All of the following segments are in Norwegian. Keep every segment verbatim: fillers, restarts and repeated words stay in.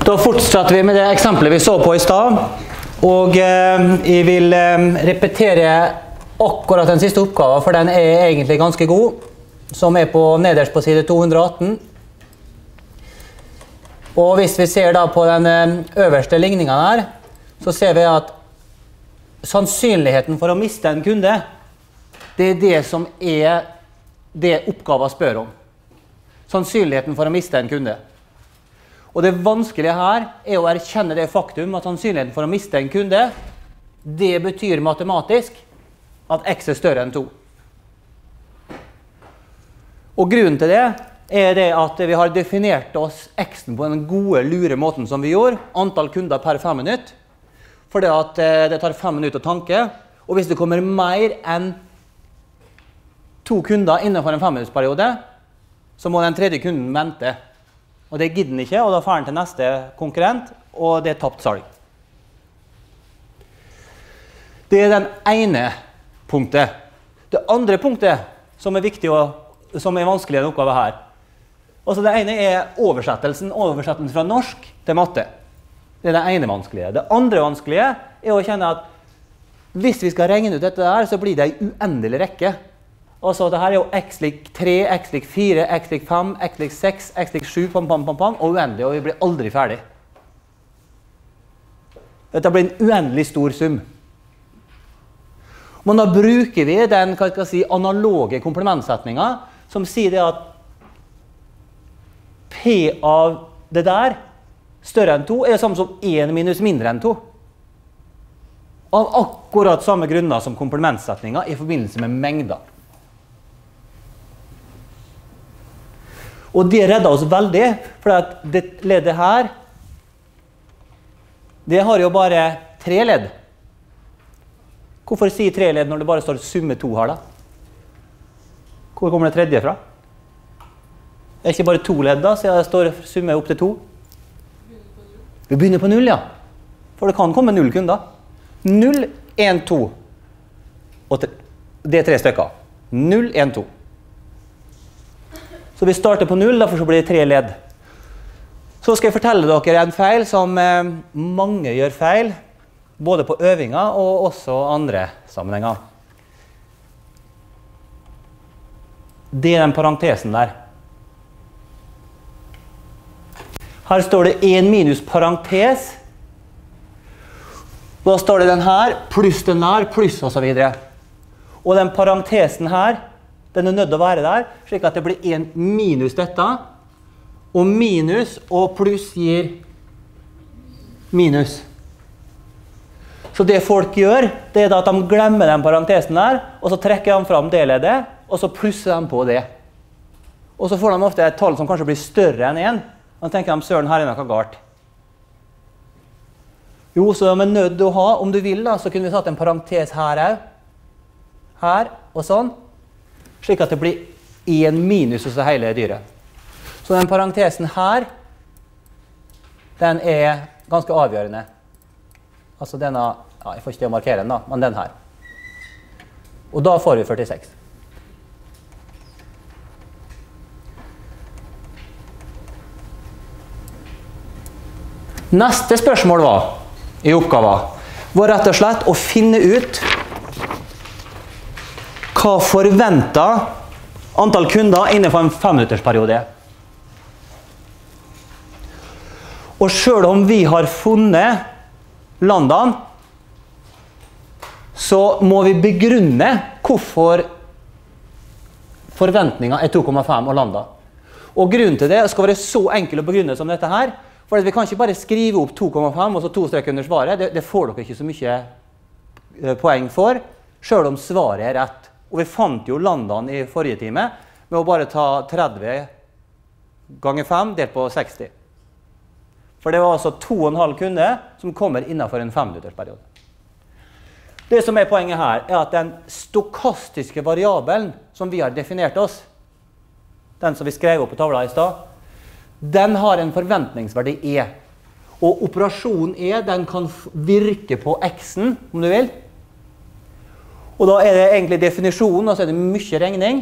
Da fortsetter vi med det eksempelet vi så på i stad, og eh, jeg vil eh, repetere akkurat den siste oppgaven, for den er egentlig ganske god, som er på nederst på side to hundre og atten. Og hvis vi ser da på den eh, øverste ligningen her, så ser vi at sannsynligheten for å miste en kunde, det er det som er det oppgaven spør om. Sannsynligheten for å miste en kunde. Og det vanskelige her er å erkjenne det faktum at sannsynligheten for å miste en kunde, det betyr matematisk at x er større enn to. Og grunnen til det er det at vi har definert oss x-en på den gode, lure måten som vi gjorde, antall kunder per fem minutter, fordi at det tar fem minutter å tanke, og hvis det kommer mer enn to kunder innenfor en femminuttsperiode, så må den tredje kunden vente. Og det gidder den ikke, og da får den til neste konkurrent, og det er tapt salg. Det er den ene punktet. Det andre punktet som er viktig og som er vanskelig i en oppgave her. Altså det ene er oversettelsen, oversettelsen fra norsk til matte. Det er det ene vanskelige. Det andre vanskelige er å kjenne at hvis vi skal regne ut dette der, så blir det en uendelig rekke. Altså, det her er jo x lik tre, x lik fire, x lik fem, x lik seks, x lik sju, pam, pam, pam, pam, og uendelig, og vi blir aldri ferdig. Dette blir en uendelig stor sum. Men da bruker vi den, hva skal jeg si, analoge komplementsetningen, som sier det at P av det der, større enn to, er det samme som en minus mindre enn to. Av akkurat samme grunner som komplementsetningen i forbindelse med mengder. Og det redder oss veldig, for at det leddet her, det har jo bare tre ledd. Hvorfor sier tre ledd når det bare står summe to her da? Hvor kommer det tredje fra? Det er ikke bare to ledd da, så det står summe opp til to. Vi begynner på null, ja. For det kan komme null kunder. null, en, to. Og det er tre stykker. null, en, to. Så vi starter på null, derfor så blir det tre ledd. Så skal jeg fortelle dere en feil som eh, mange gjør feil, både på øvinger og også andre sammenhenger. Det er den parentesen der. Her står det en minus parentes. Da står det den her, pluss den der, pluss og så videre. Og den parentesen her, den er nødt til å være der, slik at det blir en minus dette, og minus og pluss gir minus. Så det folk gjør, det er at de glemmer den parentesen der, og så trekker de fram det leddet, og så plusser de på det. Og så får de ofte et tall som kanskje blir større enn en, og da tenker de, søren, her er noe galt. Jo, så de er nødt til å ha, om du vil da, så kunne vi satt en parentes her også, her, og sånn, slik at det blir en minus hos det hele dyret. Så den parentesen her, den er ganske avgjørende. Altså denne, ja, jeg får ikke til å markere den da, men den her. Og da får vi førtiseks. Neste spørsmål var, i oppgaven, var rett og slett å finne ut hva forventet antall kunder innenfor en femminuttersperiode. Og selv om vi har funnet London, så må vi begrunne hvorfor forventningen er to komma fem og London. Og grunnen til det skal være så enkel å begrunne som dette her, for vi kan ikke bare skrive opp to komma fem og så to streker under svaret. Det, det får dere ikke så mye poeng for, selv om svaret er rett. Og vi fant jo London i forrige time med å bare ta tretti ganger fem delt på seksti. For det var altså to og en halv kunde som kommer innenfor en femminuttersperiode. Det som er poenget her er at den stokastiske variabelen som vi har definert oss, den som vi skrev opp på tavla i stad, den har en forventningsverdi E. Og operasjonen E, den kan virke på X-en, om du vil. Og da er det egentlig definisjonen, og så er det mye regning.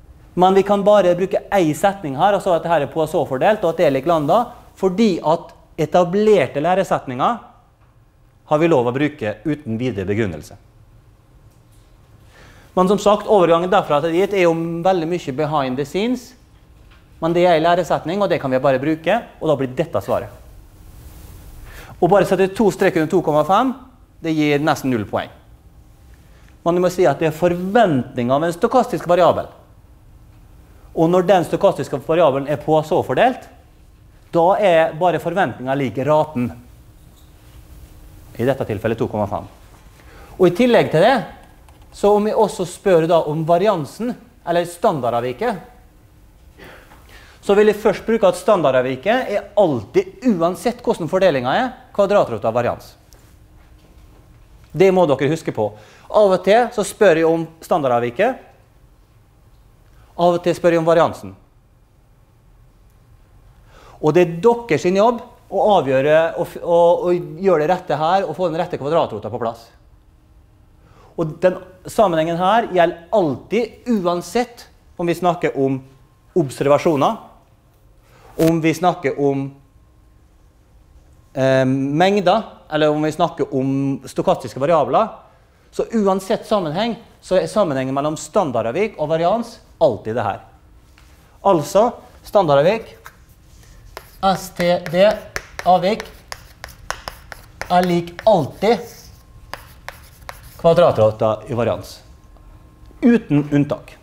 Men vi kan bare bruke en setning her, altså at dette er Poisson-fordelt, og at det er lik lambda, fordi at etablerte læresetninger har vi lov å bruke uten videre begrunnelse. Men som sagt, overgangen derfra til dit er jo veldig mye behind the scenes, men det er en læresetning, og det kan vi bare bruke, og da blir dette svaret. Og bare sette to strek under to komma fem, det gir nesten null poeng. Men du må si at det er forventningen av en stokastisk variabel. Og når den stokastiske variabelen er Poisson-fordelt, da er bare forventningen lik raten. I dette tilfellet to komma fem. Og i tillegg til det, så om vi også spør da om variansen, eller standardavviket, så vil jeg først bruke at standardavviket er alltid, uansett hvordan fordelingen er, kvadratrot av varians. Det må dere huske på. Av og til så spør jeg om standardavviket, av og til spør jeg om variansen. Og det er deres jobb å avgjøre og, og, og gjøre det rette her, og få den rette kvadratrota på plass. Og den sammenhengen her gjelder alltid, uansett om vi snakker om observasjoner, om vi snakker om eh, mengder, eller om vi snakker om stokastiske variabler. Så uansett sammenheng, så er sammenhengen mellom standardavvik og varians alltid det her. Altså, standardavvik, S T D avvik, er lik alltid kvadratrota i varians. Uten unntak.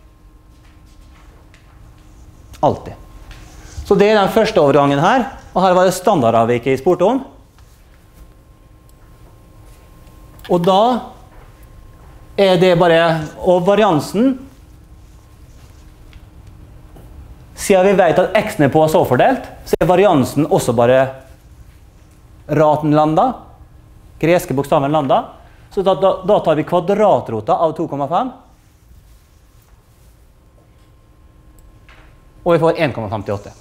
Alltid. Så det er den første overgangen her, og her var det standardavviket jeg spurte om. Og da er det bare, og variansen, siden vi vet at x-en er Poisson-fordelt, så er variansen også bare raten lambda, greske bokstaven lambda, så da, da, da tar vi kvadratrota av to komma fem, og vi får en komma femtiåtte.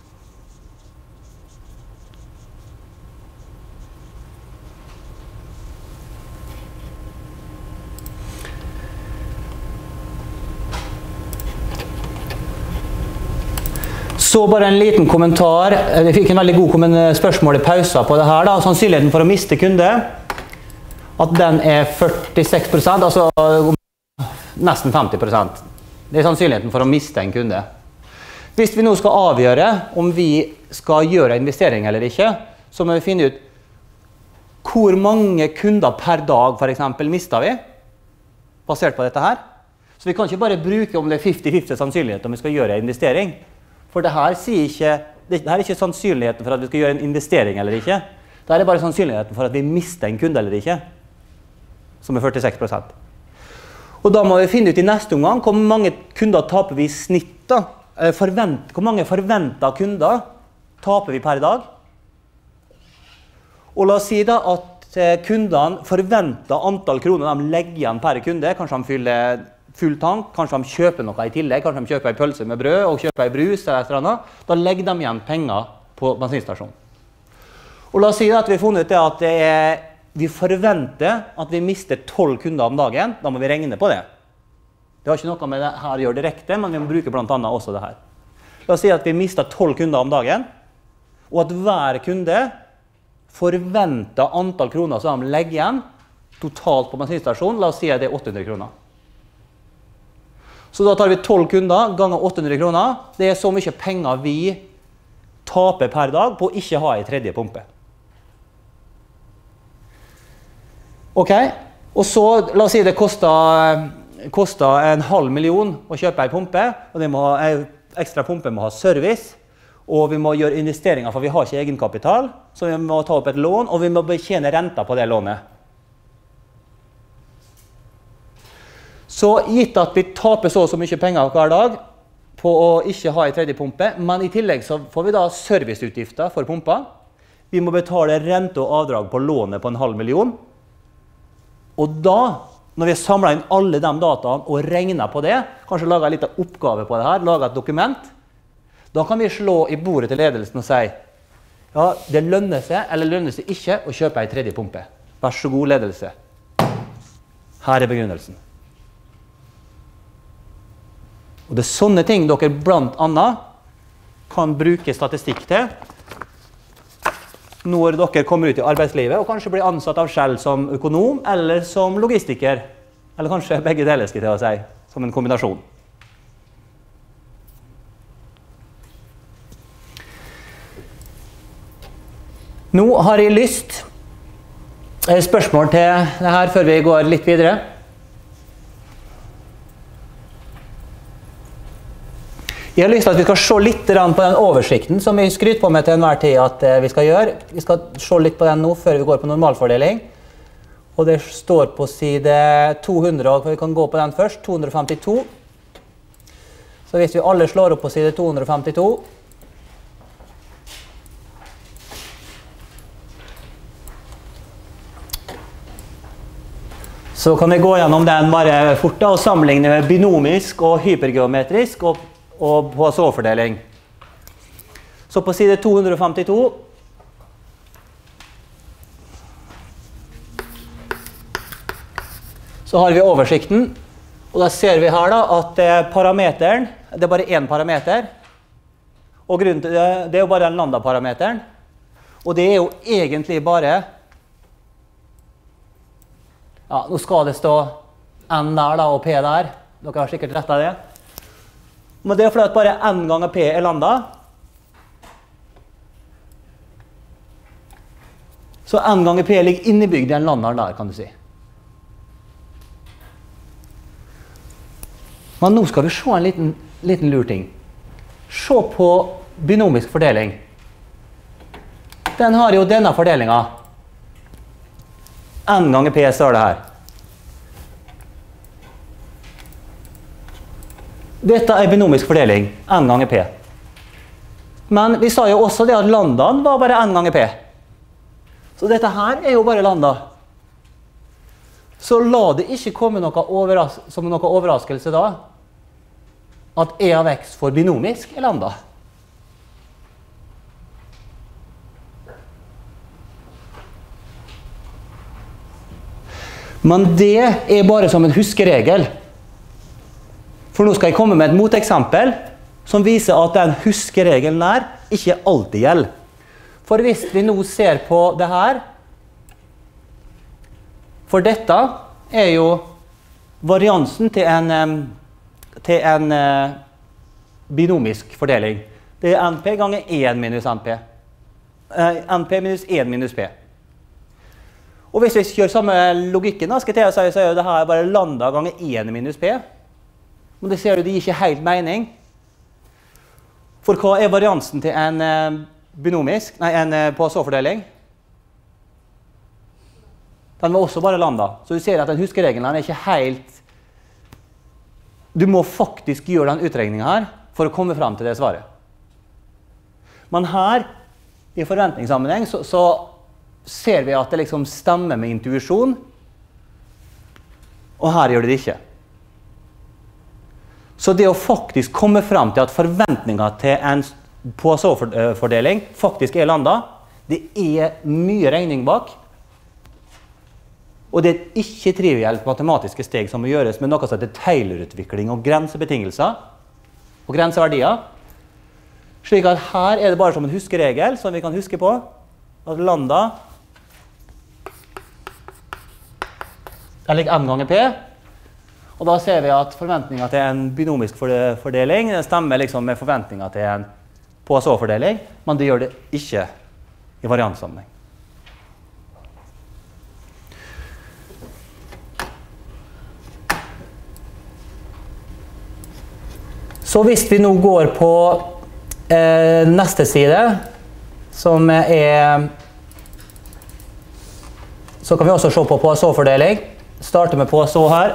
Så bare en liten kommentar. Jeg fikk en veldig god spørsmål i pausa på det her. Da. Sannsynligheten for å miste kunde, at den er førtiseks prosent, altså nesten femti prosent. Det er sannsynligheten for å miste en kunde. Hvis vi nå skal avgjøre om vi skal gjøre investering eller ikke, så må vi finne ut hvor mange kunder per dag for eksempel mister vi, basert på dette her. Så vi kan ikke bare bruke om det er femti femti sannsynlighet om vi skal gjøre investering. For det her, sier ikke, det her er ikke sannsynligheten for at vi skal gjøre en investering eller ikke. Det her er bare sannsynligheten for at vi mister en kunde eller ikke, som er førtiseks prosent. Og da må vi finne ut i neste omgang hvor mange kunder taper vi i snitt da. Forvent, hvor mange forventet kunder taper vi per dag. Og la oss si da at kundene forventer antall kroner de legger igjen per kunde. Kanskje de fyller full tank, kanskje de kjøper noe i tillegg, kanskje de kjøper en pølse med brød og kjøper en brus eller et eller annet. Da legger de igjen penger på bensinstasjonen. Og la oss si at vi har funnet ut at det er, vi forventer at vi mister tolv kunder om dagen. Da må vi regne på det. Det har ikke noe med det her å gjøre direkte, men vi må bruke blant annet også det her. La oss si at vi mister tolv kunder om dagen, og at hver kunde forventer antall kroner som de legger igjen totalt på bensinstasjonen. La oss si at det er åtte hundre kroner. Så da tar vi tolv kunder ganger åtte hundre kroner. Det er så mye penger vi taper per dag på å ikke ha en tredje pumpe. Ok, og så la oss si det koster, koster en halv million å kjøpe en pumpe, og det må ha, en ekstra pumpe må ha service, og vi må gjøre investeringer for vi har ikke egenkapital, så vi må ta opp et lån, og vi må betjene renta på det lånet. Så gitt at vi taper så og så mye penger hver dag på å ikke ha en tredje pumpe, men i tillegg så får vi da serviceutgifter for pumpa. Vi må betale rente og avdrag på lånet på en halv million. Og da, når vi har samlet inn alle de dataene og regner på det, kanskje lager en liten oppgave på det her, lager et dokument, da kan vi slå i bordet til ledelsen og si, ja, det lønner seg eller lønner seg ikke å kjøpe en tredje pumpe. Vær så god, ledelse. Her er begrunnelsen. Og det er sånne ting dere blant annet kan bruke statistikk til når dere kommer ut i arbeidslivet og kanskje blir ansatt av Shell som økonom eller som logistiker. Eller kanskje begge deler, skal jeg si, som en kombinasjon. Nå har jeg lyst et spørsmål til det her før vi går litt videre. Jeg har lyst til at vi skal se litt på den oversikten som vi skryter på med til enhver tid at vi skal gjøre. Vi skal se litt på den nå før vi går på normalfordeling. Og det står på side to hundre, og vi kan gå på den først, to hundre femtito. Så hvis vi alle slår opp på side to hundre femtito, så kan vi gå gjennom den bare fort da, og sammenligne med binomisk og hypergeometrisk og, og Poisson-fordeling. Så på side to hundre femtito så har vi oversikten, og da ser vi her da at parameteren, det er bare én parameter, og grunnen til det, det er jo bare den lambda-parameteren, og det er jo egentlig bare, ja, nå skal det stå n der da, og p der, dere har sikkert rett av det, men det er fordi at bare n ganger p er lambda, så n ganger p ligger innebygd i den lambdaen der, kan du si. Men nå skal vi se en liten, liten lur ting. Se på binomisk fordeling. Den har jo denne fordelingen. N ganger p står det her. Dette er binomisk fordeling. N ganger p. Men vi sa jo også det at lambdaen var bare n ganger p. Så dette her er jo bare lambda. Så la det ikke komme noe overras som noe overraskelse da, at e av x for binomisk er lambda. Men det er bare som en huskeregel. For nå skal jeg komme med et moteksempel som viser at den huskeregelen der ikke alltid gjelder. For hvis vi nå ser på det her, for dette er jo variansen til en, til en binomisk fordeling. Det er np ganger én minus np. np minus én minus p. Og hvis vi gjør samme logikken, da, skal jeg si, så er jo det her bare lambda ganger én minus p. Men det ser du, det gir ikke helt mening. For hva er variansen til en binomisk, nei, en Poisson-fordeling? Den var også bare lambda. Så du ser at den huskeregelen er ikke helt... Du må faktisk gjøre den utregningen her for å komme frem til det svaret. Men her, i forventningssammenheng, så, så ser vi at det liksom stemmer med intuisjon, og her gjør det det ikke. Så det å faktisk komme frem til at forventningen til en Poisson-fordeling faktisk er lambda, det er mye regning bak, og det er ikke trivielt matematiske steg som må gjøres med noe som heter Taylor-utvikling og grensebetingelser og grenseverdier. Slik at her er det bare som en huskeregel som vi kan huske på, at lambda er lik n ganger p, og da ser vi at forventningen til en binomisk fordeling stemmer liksom med forventningen til en Poisson-fordeling, men det gjør det ikke i variantsammenheng. Så hvis vi nå går på eh, neste side, som er, så kan vi også se på Poisson-fordeling. Starte med Poisson her.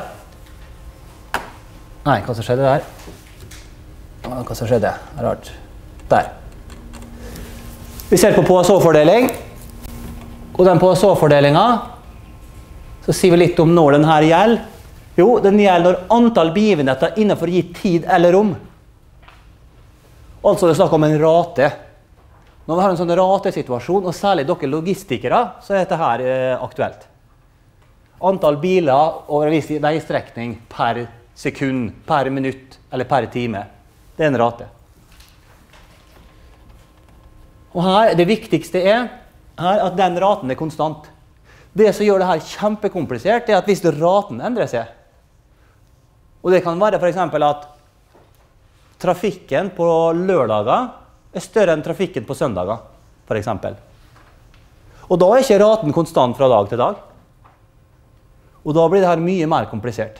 Nei, hva som skjedde der? Hva som skjedde? Det er rart. Der. Vi ser på Poisson-fordeling. Og den Poisson-fordelingen, så sier vi litt om når den her gjelder. Jo, den gjelder når antall begivenheter innenfor gitt tid eller rom. Altså det snakker om en rate. Når vi har en sånn ratesituasjon, og særlig dere logistikere, så er dette her eh, aktuelt. Antall biler over en viss veistrekning per sekund, per minutt eller per time. Det er en rate. Og her, det viktigste er her at den raten er konstant. Det som gjør det her kjempekomplisert er at hvis raten endrer seg, og det kan være for eksempel at trafikken på lørdager er større enn trafikken på søndager, for eksempel. Og da er ikke raten konstant fra dag til dag. Og da blir det her mye mer komplisert.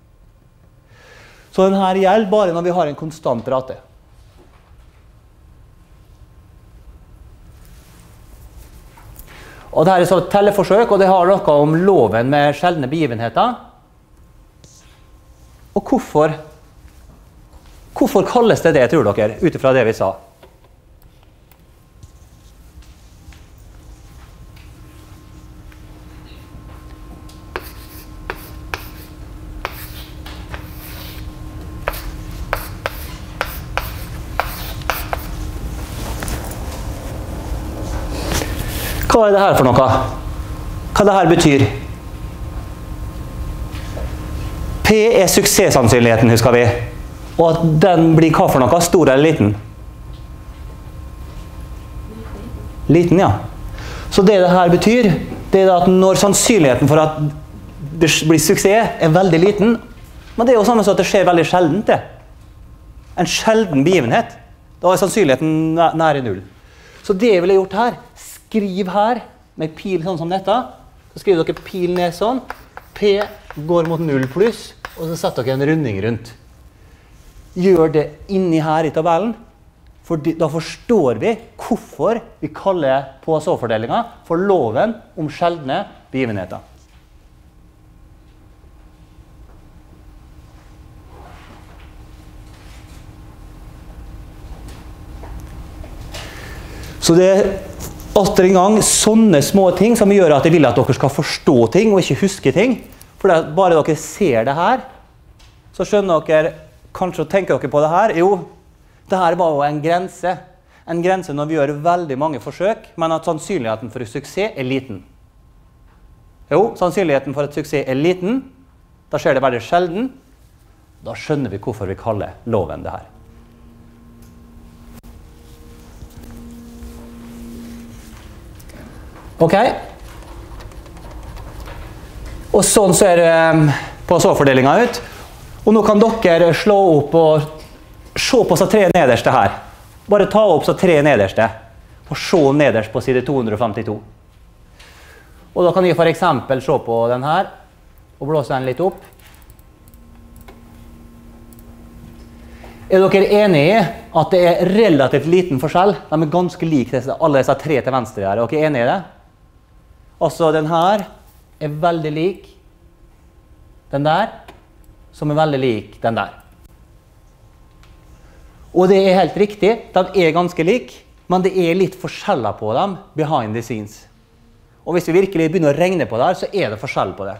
Så denne gjelder bare når vi har en konstant rate. Og dette er så et telleforsøk, og det har noe om loven med sjeldne begivenheter. Og hvorfor, hvorfor kalles det det, tror dere, utifra det vi sa? Hva er det her for noe? Hva det her betyr? P er suksesssannsynligheten, husker vi. Og at den blir hva for noe? Stor eller liten? Liten, ja. Så det det her betyr, det er at når sannsynligheten for at det blir suksess er veldig liten, men det er jo samme som at det skjer veldig sjeldent, det. En sjelden begivenhet. Da er sannsynligheten nær i null. Så det jeg ville gjort her, skriv her med pil sånn som dette. Så skriver dere pil ned sånn. P går mot null pluss, og så setter dere en runding rundt. Gjør det inni her i tabellen, for da forstår vi hvorfor vi kaller P S A-fordelingen for loven om sjeldne begivenheter. Så det er atter en gang sånne små ting som gjør at jeg vil at dere skal forstå ting og ikke huske ting. For bare dere ser det her, så skjønner dere, kanskje tenker dere på det her. Jo, det her var jo en grense. En grense når vi gjør veldig mange forsøk, men at sannsynligheten for suksess er liten. Jo, sannsynligheten for at suksess er liten, da skjer det veldig sjelden. Da skjønner vi hvorfor vi kaller loven det her. Ok? Og sånn ser P S A-fordelingen ut. Og nå kan dere slå opp og se på så tre nederste her. Bare ta opp så tre nederste. Og se nederst på side to hundre femtito. Og da kan jeg for eksempel se på den her. Og blåse den litt opp. Er dere enige i at det er relativt liten forskjell? De er ganske like alle disse tre til venstre her. Er dere enige i det? Altså, den her er veldig lik den der, som er veldig lik den der. Og det er helt riktig, de er ganske lik, men det er litt forskjeller på dem behind the scenes. Og hvis vi virkelig begynner å regne på det her, så er det forskjell på det.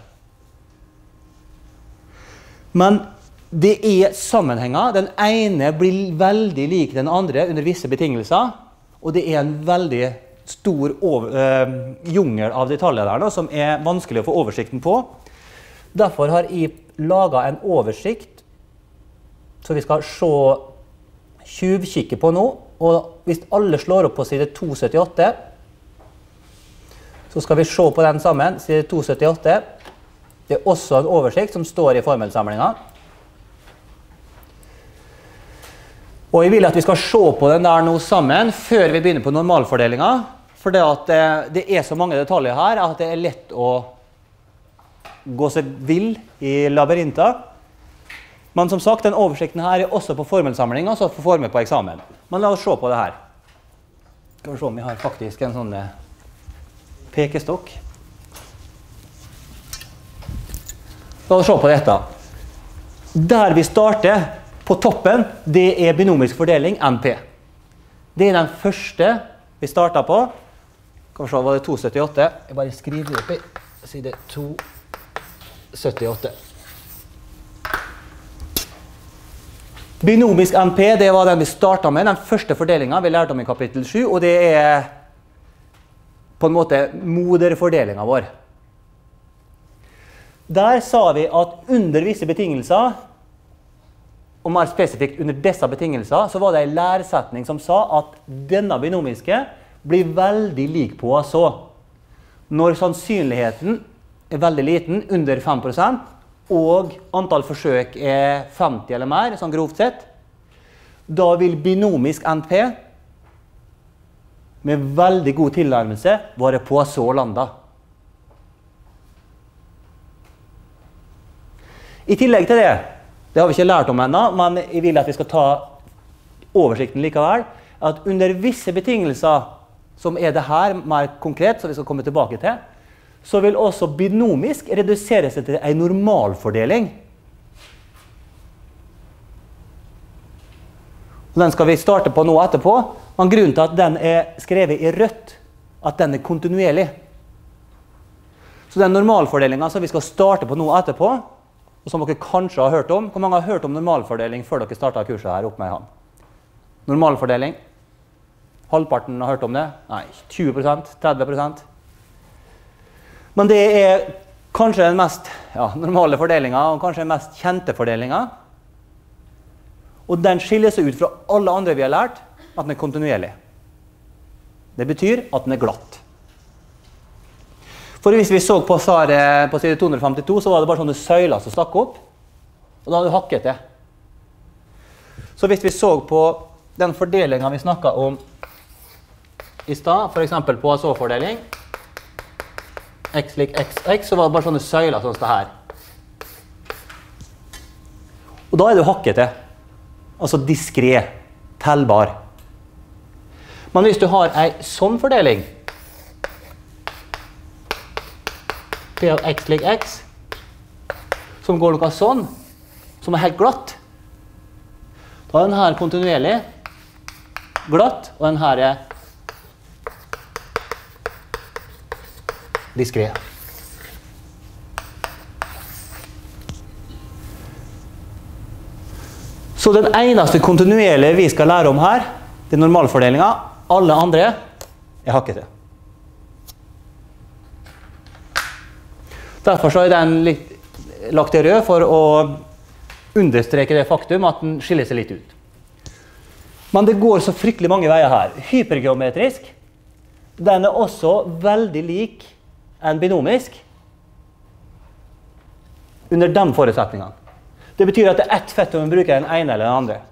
Men det er sammenhenger. Den ene blir veldig lik den andre under visse betingelser, og det er en veldig stor over, øh, jungel av detaljer der nå, som er vanskelig å få oversikten på. Derfor har jeg laget en oversikt, så vi skal se tjuvkikke på nå. Og hvis alle slår opp på side to syttiåtte, så skal vi se på den sammen, side to syttiåtte. Det er også en oversikt som står i formelsamlingen. Og jeg vil at vi skal se på den der nå sammen, før vi begynner på normalfordelingen. For det, at det, det er så mange detaljer her, at det er lett å gå seg vill i labyrinter. Men som sagt, den oversikten her er også på formelsamlingen, så får vi med på eksamen. Men la oss se på det her. Skal vi se om vi har faktisk en sånn pekestokk. La oss se på dette. Der vi starter på toppen, det er binomisk fordeling, N P. Det er den første vi startet på. Skal vi se, var det to syttiåtte? Jeg bare skriver opp i side to syttiåtte. Binomisk N P, det var den vi startet med, den første fordelingen vi lærte om i kapittel sju, og det er på en måte moderfordelingen vår. Der sa vi at under visse betingelser, og mer spesifikt under disse betingelser, så var det en lærsetning som sa at denne binomiske blir veldig lik Poisson. Når sannsynligheten er veldig liten, under fem prosent, og antall forsøk er femti eller mer, sånn grovt sett, da vil binomisk N P med veldig god tilnærmelse være Poisson-lambda. I tillegg til det, det har vi ikke lært om ennå, men jeg vil at vi skal ta oversikten likevel, at under visse betingelser, som er det her mer konkret, som vi skal komme tilbake til, så vil også binomisk redusere seg til en normalfordeling. Den skal vi starte på nå etterpå, men grunnen til at den er skrevet i rødt, at den er kontinuerlig. Så den normalfordelingen som vi skal starte på nå etterpå, og som dere kanskje har hørt om, hvor mange har hørt om normalfordeling før dere startet kurset her opp med han? Normalfordeling. Halvparten har hørt om det? Nei, tjue prosent, tretti prosent. Men det er kanskje den mest ja, normale fordelingen, og kanskje den mest kjente fordelingen. Og den skiller seg ut fra alle andre vi har lært, at den er kontinuerlig. Det betyr at den er glatt. For hvis vi så på svaret på side to hundre femtito, så var det bare sånne søyler som stakk opp, og da hadde vi hakket det. Så hvis vi så på den fordelingen vi snakket om i stad, for eksempel på Poisson-fordeling, x lik x, x, så var det bare sånne søyler sånn som det her. Og da er det jo hakket det. Altså diskret, tellbar. Men hvis du har en sånn fordeling, P av x lik x, som går noe sånn, som er helt glatt, da er den her kontinuerlig, glatt, og den her er diskret. Så den eneste kontinuerlige vi skal lære om her, det er normalfordelingen. Alle andre er hakkete. Derfor så er den litt lagt i rød for å understreke det faktum at den skiller seg litt ut. Men det går så fryktelig mange veier her. Hypergeometrisk, den er også veldig lik en binomisk under de forutsetningene. Det betyr at det er ett fett om vi bruker den ene eller den andre.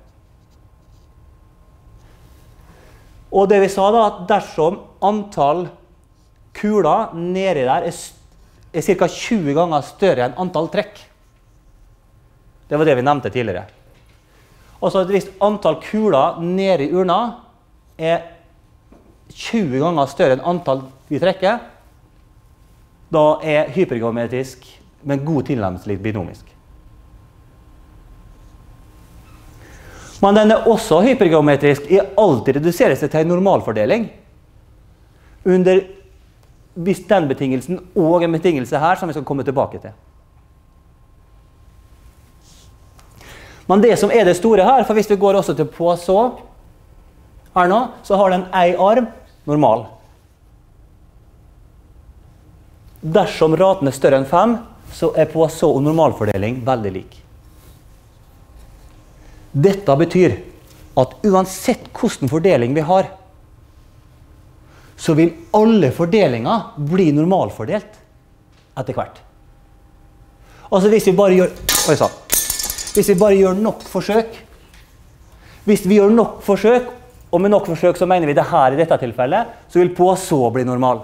Og det vi sa da, at dersom antall kuler nedi der er, er ca. tjue ganger større enn antall trekk. Det var det vi nevnte tidligere. Altså hvis antall kuler nedi urna er tjue ganger større enn antall vi trekker, da er hypergeometrisk med god tilnærmelse litt binomisk. Men den er også hypergeometrisk i alltid reduserer seg til en normalfordeling. Under hvis den betingelsen og en betingelse her som vi skal komme tilbake til. Men det som er det store her, for hvis vi går også til Poisson her nå, så har den en arm normal. Dersom raten er større enn fem, så er Poisson og normalfordeling veldig lik. Dette betyr at uansett hvordan fordeling vi har, så vil alle fordelinger bli normalfordelt etter hvert. Altså hvis vi bare gjør, oi, så. Hvis vi bare gjør nok forsøk, hvis vi gjør nok forsøk, og med nok forsøk så mener vi det her i dette tilfellet, så vil Poisson bli normal.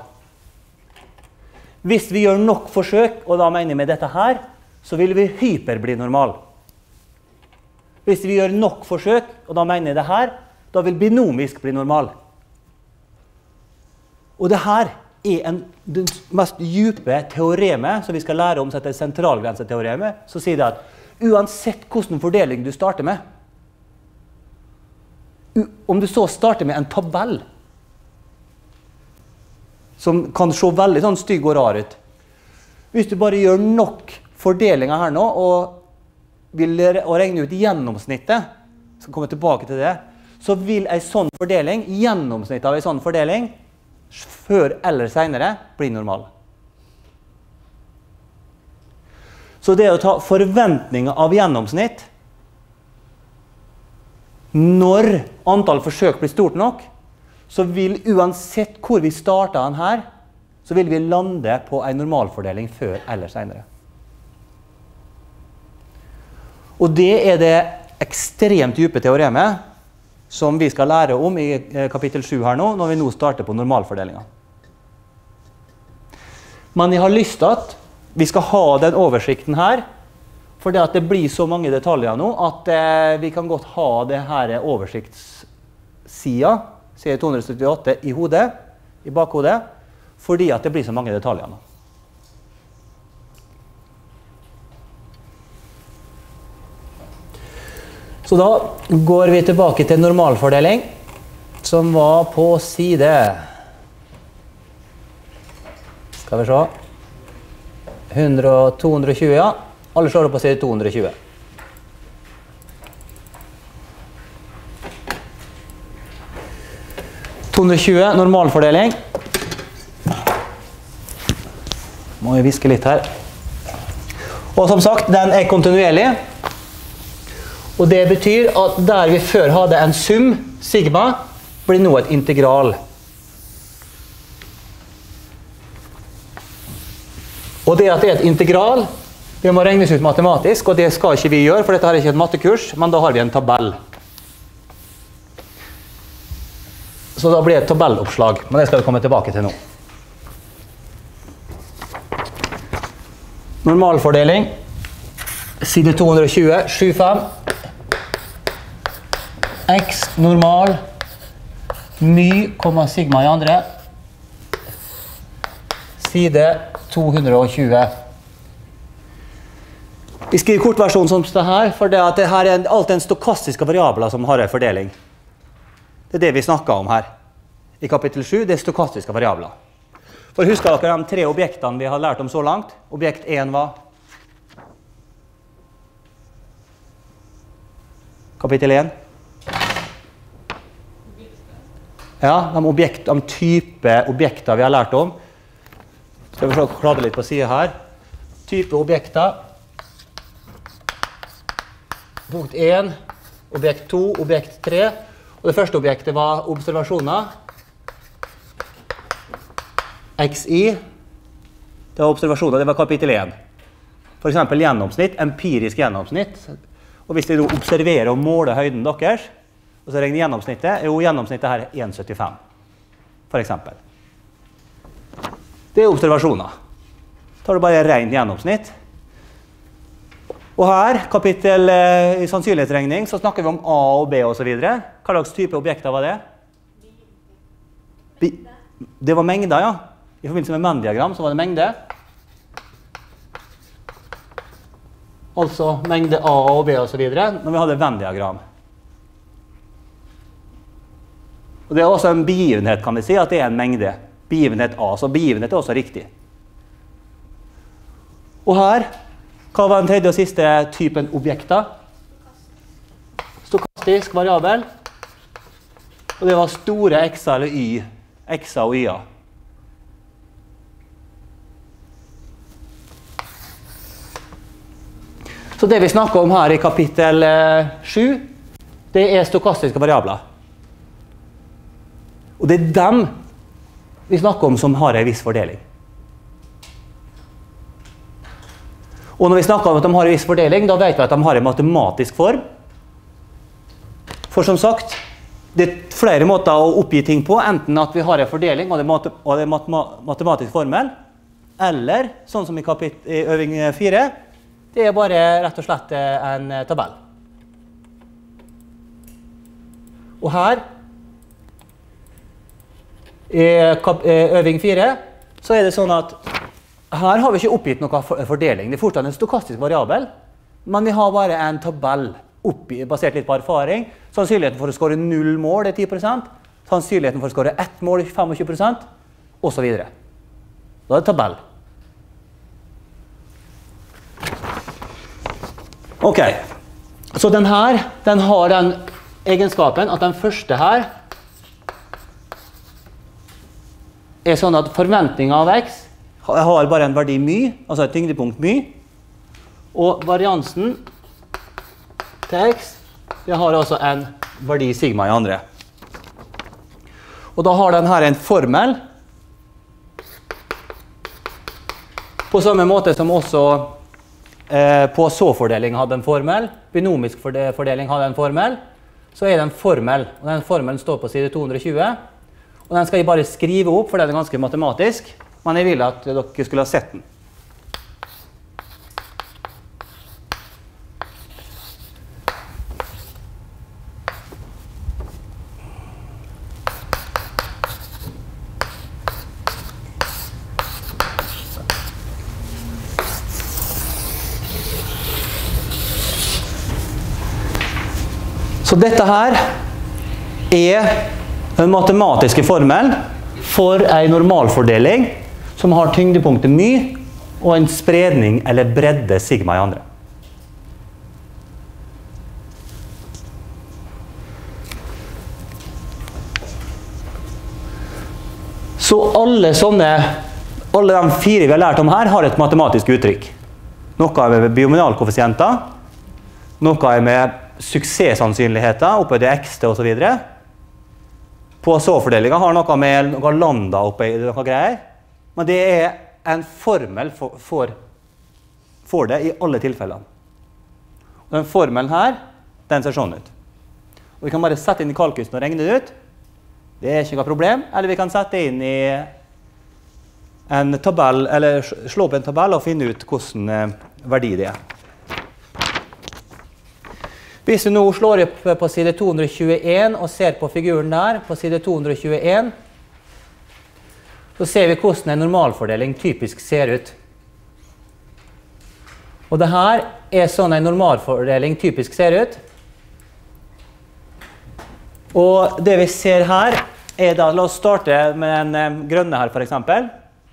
Hvis vi gjør nok forsøk, og da mener vi med dette her, så vil vi hyper bli normal. Hvis vi gjør nok forsøk, og da mener jeg det her, da vil binomisk bli normal. Og det her er en, det mest dype teoremet som vi skal lære om, som heter sentralgrenseteoremet, så sier det at uansett hvordan fordeling du starter med, om du så starter med en tabell, som kan se veldig sånn stygg og rar ut, hvis du bare gjør nok fordelinger her nå, og vil regne ut gjennomsnittet, skal komme tilbake til det, så vil en sånn fordeling, gjennomsnittet av en sånn fordeling, før eller senere, bli normal. Så det å ta forventninger av gjennomsnitt, når antall forsøk blir stort nok, så vil uansett hvor vi starter den her, så vil vi lande på en normalfordeling før eller senere. Og det er det ekstremt dype teoremet som vi skal lære om i kapittel sju her nå, når vi nå starter på normalfordelingen. Men jeg har lyst til at vi skal ha den oversikten her, for det at det blir så mange detaljer nå, at eh, vi kan godt ha det her oversiktssiden, side to hundre syttiåtte, i hodet, i bakhodet, fordi at det blir så mange detaljer nå. Så da går vi tilbake til normalfordeling, som var på side, skal vi se, hundre og to hundre og tjue, ja. Alle slår opp på side to hundre og tjue. to hundre og tjue, normalfordeling. Må jeg viske litt her. Og som sagt, den er kontinuerlig. Og det betyr at der vi før hadde en sum, sigma, blir nå et integral. Og det at det er et integral, det må regnes ut matematisk, og det skal ikke vi gjøre, for dette er ikke et mattekurs, men da har vi en tabell. Så da blir det et tabelloppslag, men det skal vi komme tilbake til nå. Normalfordeling, side to hundre og tjue, sju fem. X normal, my, komma sigma i andre. Side to hundre og tjue. Vi skriver kortversjonen som det her, for det at det her er alt den stokastiske variabler som har en fordeling. Det er det vi snakker om her. I kapittel sju, det er stokastiske variabler. For husker dere de tre objektene vi har lært om så langt? Objekt én var? Kapittel én? Ja, de, objekt, de type objekter vi har lært om. Skal vi klare litt på siden her. Type objekter. Punkt én, objekt to, objekt tre. Og det første objektet var observasjoner. xi. Det var observasjoner, det var kapittel én. For eksempel gjennomsnitt, empirisk gjennomsnitt. Og hvis vi nå observerer og måler høyden deres, og så regner gjennomsnittet, jo gjennomsnittet her er én komma syttifem. For eksempel. Det er observasjoner. Tar du bare rent gjennomsnitt. Og her, kapittel eh, i sannsynlighetsregning, så snakker vi om A og B og så videre. Hva slags type objekter var det? Bi det var mengder, ja. I forbindelse med Venn-diagram så var det mengde. Altså mengde A og B og så videre, når vi hadde Venn-diagram. Og det er også en begivenhet, kan vi si, at det er en mengde. Begivenhet A, så begivenhet er også riktig. Og her, hva var den tredje og siste typen objekter? Stokastisk variabel. Og det var store x-er eller y. X-er og y-er. Så det vi snakker om her i kapittel sju, det er stokastiske variabler. Og det er dem vi snakker om som har en viss fordeling. Og når vi snakker om at de har en viss fordeling, da vet vi at de har en matematisk form. For som sagt, det er flere måter å oppgi ting på, enten at vi har en fordeling og det er, mat og det er mat matematisk formel, eller, sånn som i, i øving fire, det er bare rett og slett en tabell. Og her, i øving fire, så er det sånn at her har vi ikke oppgitt noe fordeling. Det er fortsatt en stokastisk variabel, men vi har bare en tabell oppgitt, basert litt på erfaring. Sannsynligheten for å skåre null mål er ti prosent, sannsynligheten for å skåre ett mål er tjuefem prosent, og så videre. Da er det tabell. Ok, så den her, den har den egenskapen at den første her er sånn at forventningen av x har bare en verdi my, altså et tyngdepunkt my, og variansen til x, det har også en verdi sigma i andre. Og da har den her en formel, på samme måte som også eh, på så-fordeling hadde en formel, binomisk fordeling hadde en formel, så er det en formel, og den formelen står på side to hundre og tjue, og den skal jeg bare skrive opp, for den er ganske matematisk, men jeg vil at dere skulle ha sett den. Så dette her er den matematiske formel for en normalfordeling som har tyngdepunktet my og en spredning eller bredde sigma i andre. Så alle sånne, alle de fire vi har lært om her har et matematisk uttrykk. Noe er med binomialkoeffisienter, noe er med suksesssannsynligheter oppe i det ekste og så videre. På så-fordelingen har noe med noe lambda oppe i noe greier. Men det er en formel for, for, for det i alle tilfellene. Og den formelen her, den ser sånn ut. Og vi kan bare sette inn i kalkusen og regne det ut. Det er ikke noe problem. Eller vi kan sette inn i en tabell, eller slå opp en tabell og finne ut hvordan verdi det er. Hvis vi nå slår opp på side to hundre og tjueen og ser på figuren der, på side to hundre og tjueen, så ser vi hvordan en normalfordeling typisk ser ut. Og det her er sånn en normalfordeling typisk ser ut. Og det vi ser her er da, la oss starte med den grønne her for eksempel.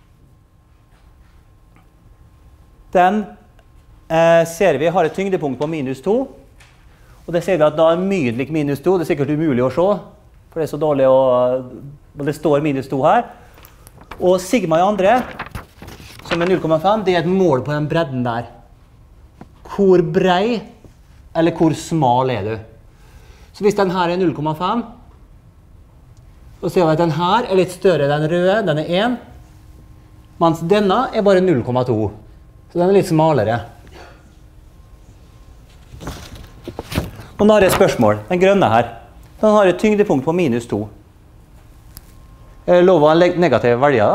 Den eh, ser vi har et tyngdepunkt på minus to. Og det ser vi at da er my lik minus to, det er sikkert umulig å se, for det er så dårlig å, det står minus to her. Og sigma i andre, som er null komma fem, det er et mål på den bredden der. Hvor brei, eller hvor smal er du? Så hvis den her er null komma fem, så ser vi at den her er litt større, den røde, den er én, mens denne er bare null komma to, så den er litt smalere. Og nå har jeg et spørsmål. Den grønne her, den har et tyngdepunkt på minus to. Er det lov å ha negative verdier da?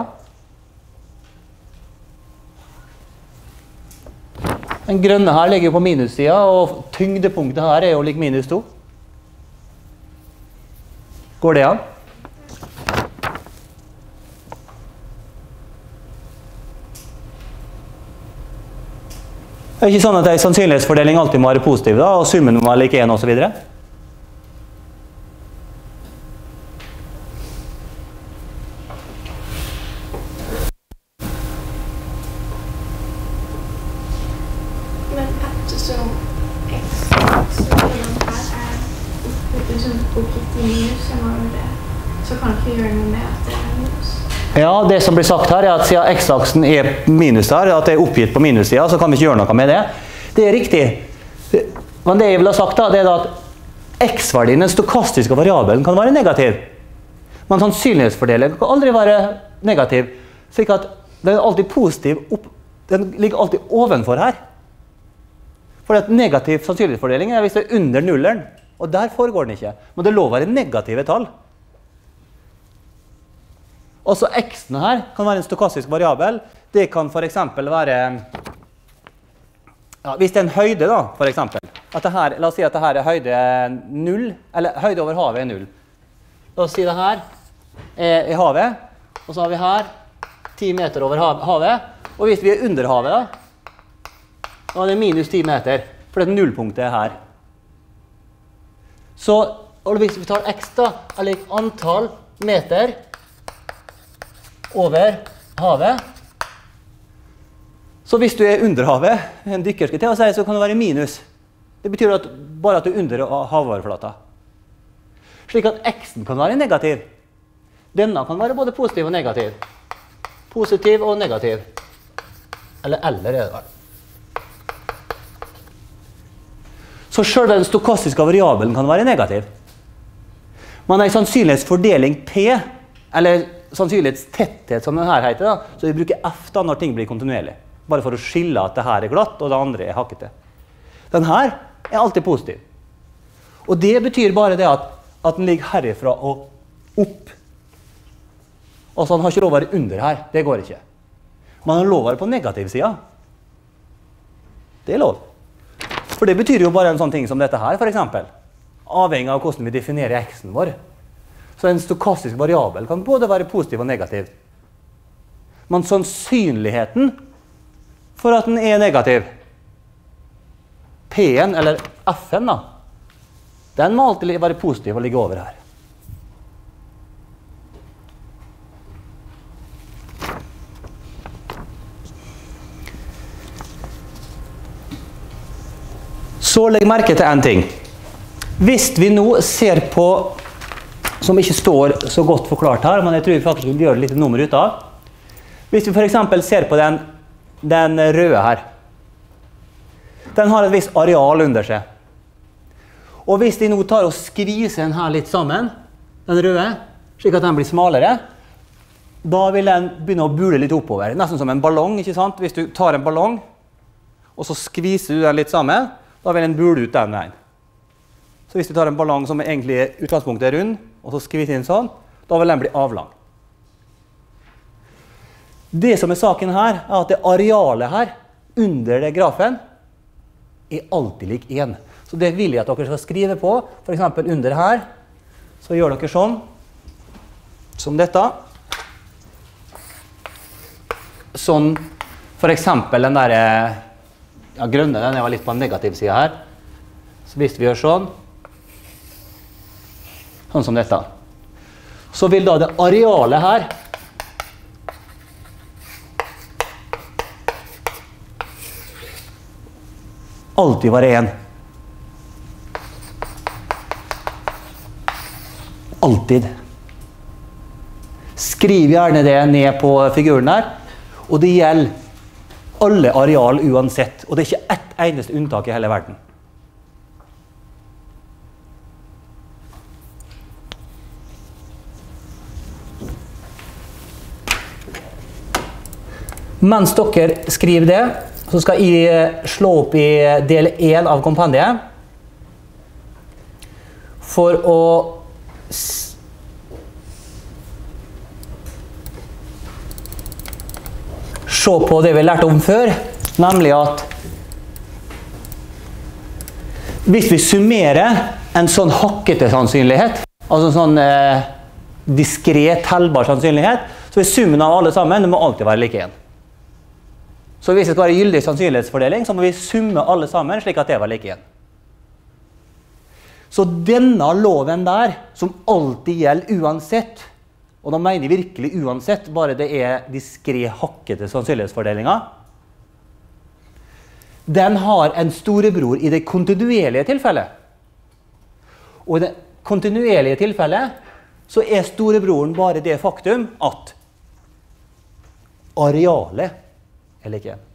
Den grønne her ligger på minussida, og tyngdepunktet her er jo lik minus to. Går det an? Det er ikke sånn at en sannsynlighetsfordeling alltid må være positiv da, og summen må være like en og så videre. Men eftersom x så her er oppgitt i minus, så kan ikke gjøre noe med at det er minus. Ja, det som blir sagt her er at siden x-aksen er minus her, at det er oppgitt på minussida, så kan vi ikke gjøre noe med det. Det er riktig. Men det jeg vil ha sagt da, det er at x-verdien, den stokastiske variabelen, kan være negativ. Men sannsynlighetsfordelingen kan aldri være negativ. Slik at den er alltid positiv, opp, den ligger alltid ovenfor her. For at negativ sannsynlighetsfordeling er hvis det er under nulleren, og der foregår den ikke. Men det lov å være negative tall. Også x-en her kan være en stokastisk variabel. Det kan for eksempel være, ja, hvis det er en høyde da, for eksempel. At det her, la oss si at det her er høyde null, eller høyde over havet er null. La oss si det her er i havet, og så har vi her ti meter over havet. Og hvis vi er under havet da, da er det minus ti meter, for det nullpunktet er her. Så hvis vi tar x da, eller antall meter over havet. Så hvis du er under havet, en dykker skal til å si, så kan det være minus. Det betyr at bare at du er under havoverflata. Slik at x-en kan være negativ. Denne kan være både positiv og negativ. Positiv og negativ. Eller eller er det vel. Så selv den stokastiske variabelen kan være negativ. Men en sannsynlighetsfordeling P eller sannsynlighetstetthet som den her heter, da, så vi bruker F da når ting blir kontinuerlig. Bare for å skille at det her er glatt, og det andre er hakkete. Den her er alltid positiv. Og det betyr bare det at, at den ligger herifra og opp. Altså han har ikke lov å være under her, det går ikke. Men han har lov å være på negativ sida. Det er lov. For det betyr jo bare en sånn ting som dette her, for eksempel. Avhengig av hvordan vi definerer x-en vår. Så en stokastisk variabel kan både være positiv og negativ. Men sannsynligheten for at den er negativ, P-en, eller F-en da, den må alltid være positiv og ligge over her. Så legg merke til en ting. Hvis vi nå ser på, som ikke står så godt forklart her, men jeg tror vi faktisk vil gjøre litt nummer ut av. Hvis vi for eksempel ser på den, den røde her. Den har et visst areal under seg. Og hvis de nå tar og skviser den her litt sammen, den røde, slik at den blir smalere, da vil den begynne å bule litt oppover. Nesten som en ballong, ikke sant? Hvis du tar en ballong, og så skviser du den litt sammen, da vil den bule ut den veien. Så hvis du tar en ballong som egentlig i utgangspunktet er rund, og så skviser inn sånn, da vil den bli avlang. Det som er saken her, er at det arealet her, under det grafen, er alltid lik én. Så det vil jeg at dere skal skrive på. For eksempel under her, så gjør dere sånn, som dette. Sånn, for eksempel den der, ja, grønne, den var litt på en negativ side her. Så hvis vi gjør sånn, sånn som dette, så vil da det arealet her alltid være én. Alltid. Skriv gjerne det ned på figuren her, og det gjelder alle areal uansett, og det er ikke ett eneste unntak i hele verden. Mens dere skriver det, så skal jeg slå opp i del én av kompendiet for å se på det vi lærte om før, nemlig at hvis vi summerer en sånn hakkete sannsynlighet, altså en sånn eh, diskret, tellbar sannsynlighet, så er summen av alle sammen, det må alltid være like én. Så hvis det skal være gyldig sannsynlighetsfordeling, så må vi summe alle sammen slik at det var like én. Så denne loven der, som alltid gjelder uansett, og da mener jeg virkelig uansett, bare det er diskret hakkete sannsynlighetsfordelinger, den har en storebror i det kontinuerlige tilfellet. Og i det kontinuerlige tilfellet, så er storebroren bare det faktum at arealet er like én.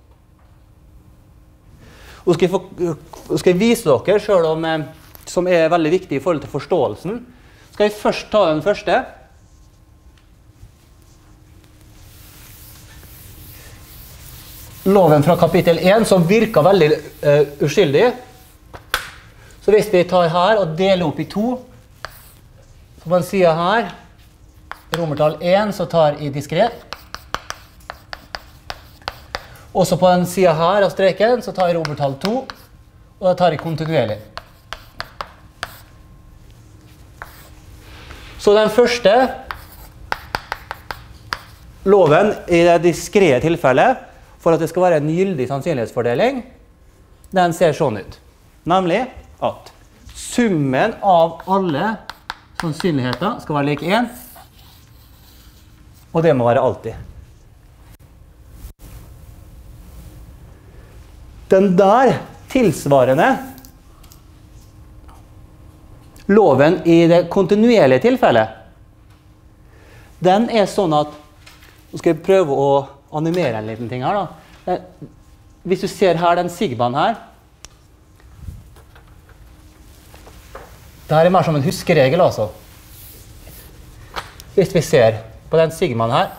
Og skal jeg, for, skal jeg vise dere, selv om, som er veldig viktig i forhold til forståelsen, skal jeg først ta den første. Loven fra kapittel én, som virker veldig uh, uskyldig. Så hvis vi tar her og deler opp i to, så på en side her, romertall én, så tar jeg diskret. Også på en side her av streken, så tar jeg romertall to, og da tar jeg kontinuerlig. Så den første loven i det diskrete tilfellet, for at det skal være en gyldig sannsynlighetsfordeling, den ser sånn ut. Nemlig at summen av alle sannsynligheter skal være lik én, og det må være alltid. Den der tilsvarende loven i det kontinuerlige tilfellet, den er sånn at, nå skal jeg prøve å animere en liten ting her da. Hvis du ser her, den sigmaen her, det her er mer som en huskeregel altså. Hvis vi ser på den sigmaen her.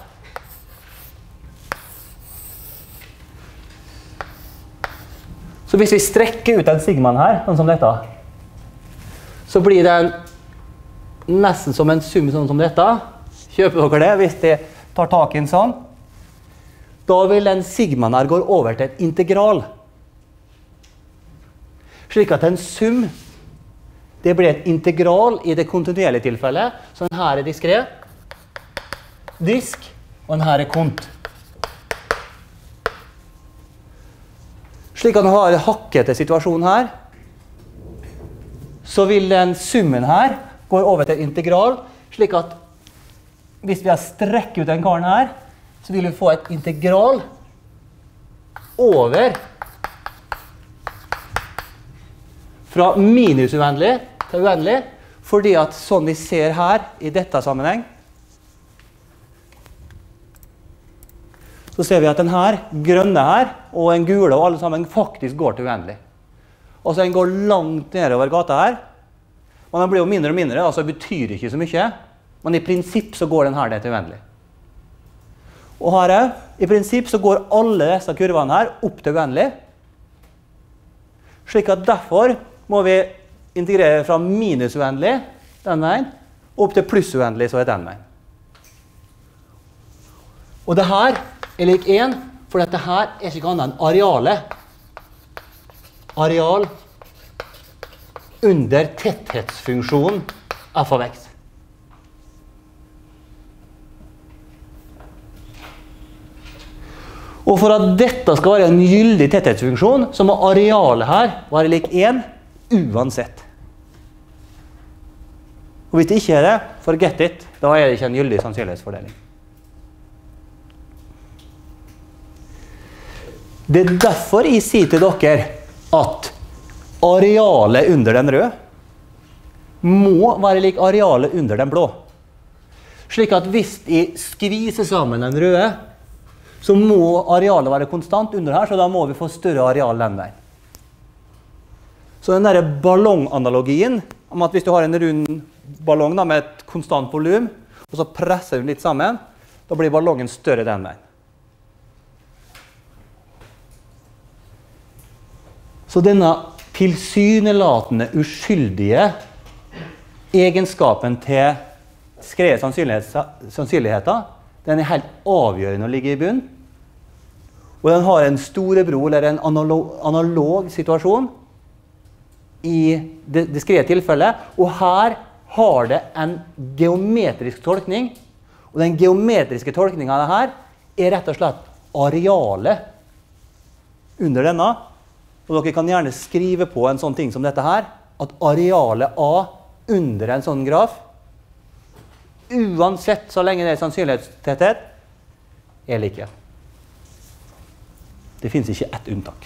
Så hvis vi strekker ut den sigmaen her, sånn som dette, så blir den nesten som en sum sånn som dette. Kjøper dere det hvis de tar tak i en sånn? Da vil den sigmaen her gå over til et integral. Slik at en sum, det blir et integral i det kontinuerlige tilfellet. Så den her er diskret, disk, og den her er kont. Slik at når vi har en hakkete situasjon her, så vil den summen her gå over til et integral, slik at hvis vi har strekket ut den karen her, så vil vi få et integral over fra minus uendelig til uendelig, fordi at sånn vi ser her i dette sammenheng, så ser vi at den her, grønne her, og en gule og alle sammen faktisk går til uendelig. Altså den går langt nedover gata her, og den blir jo mindre og mindre, altså det betyr ikke så mye, men i prinsipp så går den her ned til uendelig. Og her er, i prinsipp så går alle disse kurvene her opp til uendelig, slik at derfor må vi integrere fra minus uendelig, den veien, opp til pluss uendelig, så er den veien. Og det her er lik én, for dette her er ikke annet enn arealet. Areal under tetthetsfunksjonen f av x. Og for at dette skal være en gyldig tetthetsfunksjon, så må arealet her være lik én uansett. Og hvis det ikke er det, forget it, da er det ikke en gyldig sannsynlighetsfordeling. Det er derfor jeg sier til dere at arealet under den røde må være lik arealet under den blå. Slik at hvis jeg skviser sammen den røde, så må arealet være konstant under her, så da må vi få større areal den veien. Så den der ballonganalogien, om at hvis du har en rund ballong da, med et konstant volum, og så presser du litt sammen, da blir ballongen større den veien. Så denne tilsynelatende uskyldige egenskapen til skrevet sannsynligheter, den er helt avgjørende å ligge i bunn. Og den har en storebror eller en analog, analog situasjon i det, det skrevet tilfellet. Og her har det en geometrisk tolkning. Og den geometriske tolkningen av det her er rett og slett arealet under denne. Og dere kan gjerne skrive på en sånn ting som dette her, at arealet A under en sånn graf, uansett så lenge det er sannsynlighetstetthet, er like. Det finnes ikke ett unntak.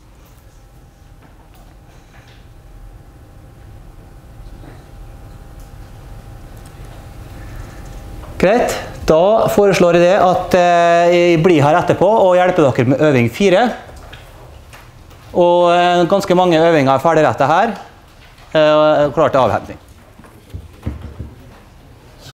Greit, da foreslår jeg det at eh, jeg blir her etterpå og hjelper dere med øving fire. Og eh, ganske mange øvinger er ferdigrettet her, eh, klar til avhending.